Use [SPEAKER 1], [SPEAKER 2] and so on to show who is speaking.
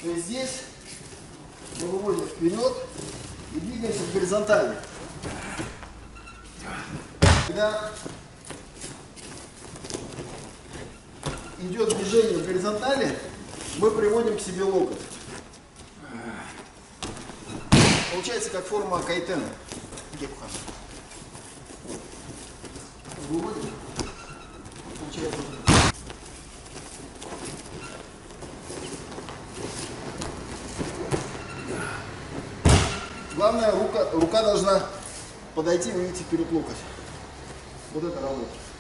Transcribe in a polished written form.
[SPEAKER 1] То есть здесь мы выводим вперед и двигаемся в горизонтали. Когда идет движение в горизонтали, мы приводим к себе локоть. Получается как форма кайтена. Выводим. Получается. Главное, рука должна подойти, вы видите, вперед локоть. Вот это работа.